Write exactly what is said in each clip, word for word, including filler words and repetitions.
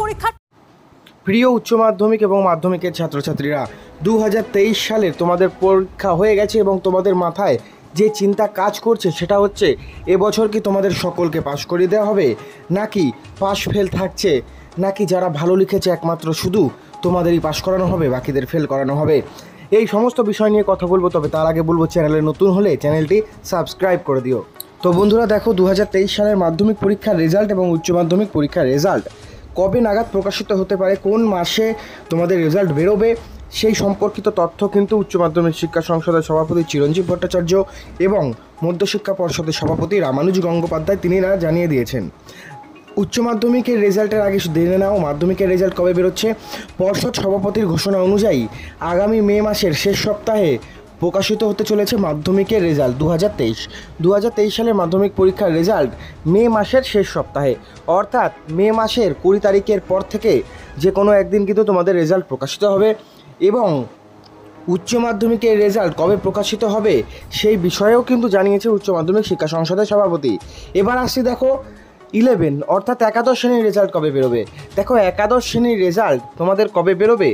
পরীক্ষা। প্রিয় উচ্চ মাধ্যমিক এবং মাধ্যমিকের ছাত্রছাত্রীরা, দু হাজার তেইশ সালের তোমাদের পরীক্ষা হয়ে গেছে এবং তোমাদের মাথায় যে চিন্তা কাজ করছে সেটা হচ্ছে এবছর কি তোমাদের সকলকে পাশ করিয়ে দেওয়া হবে, নাকি পাশ ফেল থাকছে, নাকি যারা ভালো লিখেছে একমাত্র শুধু তোমাদেরই পাশ করানো হবে, বাকিদের ফেল করানো হবে। এই সমস্ত বিষয় নিয়ে কথা বলবো, তবে তার আগে বলবো চ্যানেলে নতুন হলে চ্যানেলটি সাবস্ক্রাইব করে দিও। তো বন্ধুরা দেখো, দু হাজার তেইশ সালের মাধ্যমিক পরীক্ষার রেজাল্ট এবং উচ্চ মাধ্যমিক পরীক্ষার রেজাল্ট কবে নাগাদ প্রকাশিত হতে পারে, কোন মাসে তোমাদের রেজাল্ট বেরোবে, সেই সম্পর্কিত তথ্য কিন্তু উচ্চ মাধ্যমিক শিক্ষা সংসদের সভাপতি চিরঞ্জীব ভট্টাচার্য এবং মধ্যশিক্ষা পর্ষদের সভাপতি রামানুজ গঙ্গোপাধ্যায় তিনিরা জানিয়ে দিয়েছেন। উচ্চ মাধ্যমিকের রেজাল্টের আগে জেনে নাও মাধ্যমিকের রেজাল্ট কবে বেরোচ্ছে। পর্ষদ সভাপতির ঘোষণা অনুযায়ী আগামী মে মাসের শেষ সপ্তাহে প্রকাশিত হতে চলেছে মাধ্যমিকের রেজাল্ট দু হাজার তেইশ দু হাজার তেইশ সালের মাধ্যমিক পরীক্ষার রেজাল্ট মে মাসের শেষ সপ্তাহে, অর্থাৎ মে মাসের কুড়ি তারিখের পর থেকে যে কোনো একদিন কিন্তু তোমাদের রেজাল্ট প্রকাশিত হবে। এবং উচ্চ মাধ্যমিকের রেজাল্ট কবে প্রকাশিত হবে সেই বিষয়েও কিন্তু জানিয়েছে উচ্চ মাধ্যমিক শিক্ষা সংসদের সভাপতি। এবার আসছি দেখো ইলেভেন অর্থাৎ একাদশ শ্রেণীর রেজাল্ট কবে বেরোবে। দেখো একাদশ শ্রেণীর রেজাল্ট তোমাদের কবে বেরোবে,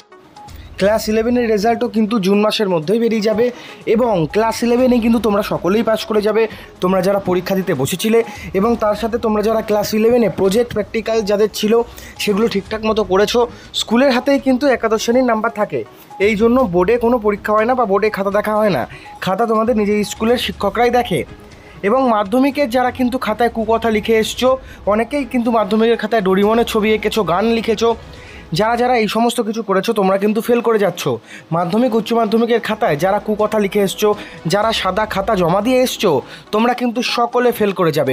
ক্লাস ইলেভেনের রেজাল্টও কিন্তু জুন মাসের মধ্যেই বেরিয়ে যাবে এবং ক্লাস ইলেভেনে কিন্তু তোমরা সকলেই পাস করে যাবে, তোমরা যারা পরীক্ষা দিতে বসেছিলে এবং তার সাথে তোমরা যারা ক্লাস ইলেভেনে প্রজেক্ট প্র্যাকটিক্যাল যাদের ছিল সেগুলো ঠিকঠাক মতো করেছো। স্কুলের হাতেই কিন্তু একাদশ শ্রেণীর নাম্বার থাকে, এই জন্য বোর্ডে কোনো পরীক্ষা হয় না বা বোর্ডে খাতা দেখা হয় না, খাতা তোমাদের নিজের স্কুলের শিক্ষকরাই দেখে। এবং মাধ্যমিকের যারা কিন্তু খাতায় কুকথা লিখে এসছো, অনেকেই কিন্তু মাধ্যমিকের খাতায় ডোরিমনের ছবি এঁকেছো, গান লিখেছো, যারা যারা এই সমস্ত কিছু করেছো তোমরা কিন্তু ফেল করে যাচ্ছ। মাধ্যমিক উচ্চ মাধ্যমিকের খাতায় যারা কুকথা লিখে এসছো, যারা সাদা খাতা জমা দিয়ে এসছো, তোমরা কিন্তু সকলে ফেল করে যাবে।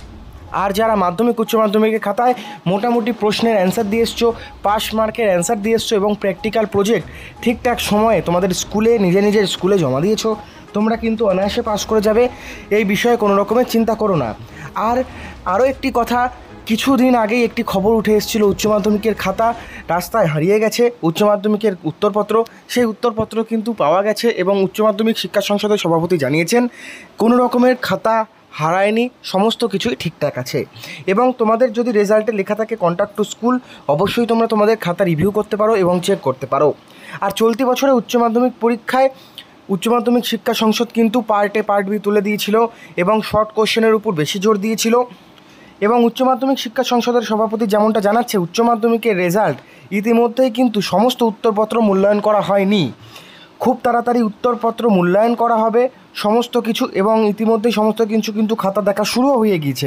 আর যারা মাধ্যমিক উচ্চ মাধ্যমিকের খাতায় মোটামুটি প্রশ্নের অ্যান্সার দিয়ে এসছো, পাস মার্কের অ্যান্সার দিয়ে এসছো এবং প্র্যাকটিক্যাল প্রজেক্ট ঠিকঠাক সময়ে তোমাদের স্কুলে নিজের নিজের স্কুলে জমা দিয়েছো, তোমরা কিন্তু অনায়াসে পাস করে যাবে, এই বিষয়ে কোনো রকমের চিন্তা করো না। আর আরও একটি কথা, কিছুদিন আগেই একটি খবর উঠে এসেছিলো উচ্চ মাধ্যমিকের খাতা রাস্তায় হারিয়ে গেছে, উচ্চ মাধ্যমিকের উত্তরপত্র, সেই উত্তরপত্র কিন্তু পাওয়া গেছে এবং উচ্চ মাধ্যমিক শিক্ষা সংসদের সভাপতি জানিয়েছেন কোনো রকমের খাতা হারায়নি, সমস্ত কিছুই ঠিকঠাক আছে। এবং তোমাদের যদি রেজাল্টে লেখা থাকে কন্ট্যাক্ট টু স্কুল, অবশ্যই তোমরা তোমাদের খাতা রিভিউ করতে পারো এবং চেক করতে পারো। আর চলতি বছরে উচ্চ মাধ্যমিক পরীক্ষায় উচ্চ মাধ্যমিক শিক্ষা সংসদ কিন্তু পার্ট এ পার্ট বি তুলে দিয়েছিল এবং শর্ট কোশ্চেনের উপর বেশি জোর দিয়েছিল। এবং উচ্চ মাধ্যমিক শিক্ষা সংসদের সভাপতি যেমনটা জানাচ্ছে, উচ্চ মাধ্যমিকের রেজাল্ট ইতিমধ্যেই কিন্তু সমস্ত উত্তরপত্র মূল্যায়ন করা হয়নি, খুব তাড়াতাড়ি উত্তরপত্র মূল্যায়ন করা হবে সমস্ত কিছু, এবং ইতিমধ্যেই সমস্ত কিছু কিন্তু খাতা দেখা শুরুও হয়ে গিয়েছে।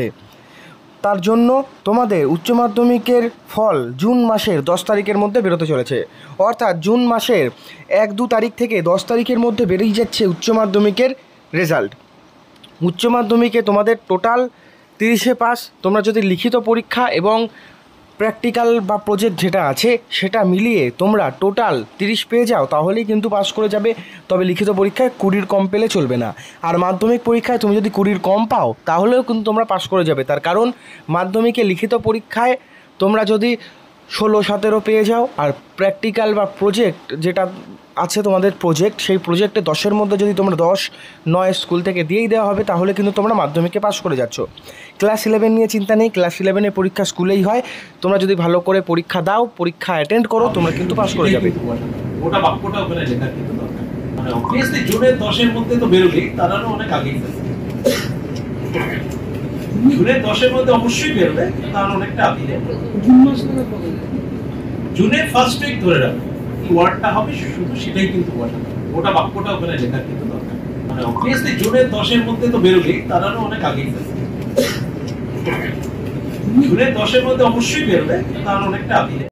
তার জন্য তোমাদের উচ্চ মাধ্যমিকের ফল জুন মাসের দশ তারিখের মধ্যে বেরোতে চলেছে, অর্থাৎ জুন মাসের এক দু তারিখ থেকে দশ তারিখের মধ্যে বেরিয়ে যাচ্ছে উচ্চ মাধ্যমিকের রেজাল্ট। উচ্চ মাধ্যমিকে তোমাদের টোটাল তিরিশে পাস, তোমরা যদি লিখিত পরীক্ষা এবং প্র্যাকটিক্যাল বা প্রজেক্ট যেটা আছে সেটা মিলিয়ে তোমরা টোটাল তিরিশ পেয়ে যাও তাহলেই কিন্তু পাস করে যাবে, তবে লিখিত পরীক্ষায় কুড়ির কম পেলে চলবে না। আর মাধ্যমিক পরীক্ষায় তুমি যদি কুড়ির কম পাও তাহলেও কিন্তু তোমরা পাস করে যাবে, তার কারণ মাধ্যমিকে লিখিত পরীক্ষায় তোমরা যদি ষোলো সতেরো পেয়ে যাও আর প্র্যাকটিক্যাল বা প্রজেক্ট যেটা আছে তোমাদের প্রজেক্ট, সেই প্রজেক্টে দশের মধ্যে যদি তোমরা দশ নয় স্কুল থেকে দিয়েই দেওয়া হবে তাহলে কিন্তু তোমরা মাধ্যমিকে পাস করে যাচ্ছ। ক্লাস ইলেভেন নিয়ে চিন্তা নেই, ক্লাস ইলেভেনের পরীক্ষা স্কুলেই হয়, তোমরা যদি ভালো করে পরীক্ষা দাও, পরীক্ষা অ্যাটেন্ড করো, তোমরা কিন্তু পাস করে যাবে। ওটা বাক্যটা ওখানে লেখা কিন্তু দরকার, মানে অবভিয়াসলি জুনের দশের মধ্যে তো বেরোবেই, তারাও অনেক আগেই জুনের দশের মধ্যে অবশ্যই বেরোবে, তার অনেকটা আগে জুন মাস জুনের ফার্স্ট উইক ধরে রাখবে ওয়ার্ডটা হবে শুধু, সেটাই কিন্তু ওটা বাক্যটা ওখানে লেখা কিন্তু দরকার, মানে অবভিয়াসলি জুনের দশের মধ্যে তো বেরোবেই, তারাও অনেক আগেই জুনের দশের মধ্যে অবশ্যই বেরোবে, তার অনেকটা আগে।